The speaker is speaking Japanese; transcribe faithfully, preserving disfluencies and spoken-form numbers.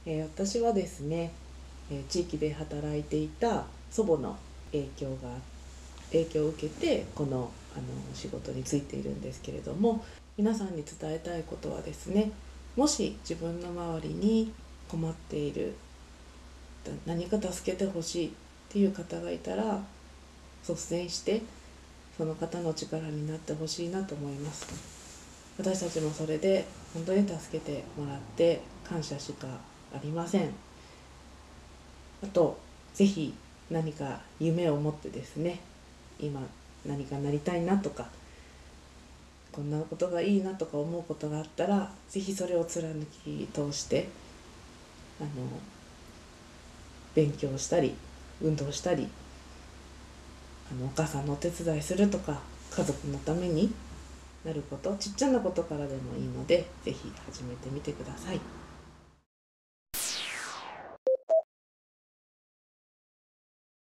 えー私はですね、えー地域で働いていた祖母の影響が影響を受けてこのあの仕事に就いているんですけれども、皆さんに伝えたいことはですね、もし自分の周りに困っている、何か助けてほしいっていう方がいたら、率先してその方の力になってほしいなと思います。私たちもそれで本当に助けてもらって感謝しかありません。あと、ぜひ何か夢を持ってですね、今何かなりたいなとか、こんなことがいいなとか思うことがあったら、ぜひそれを貫き通してあの勉強したり運動したり、あのお母さんのお手伝いするとか、家族のためになること、ちっちゃなことからでもいいので、ぜひ始めてみてください。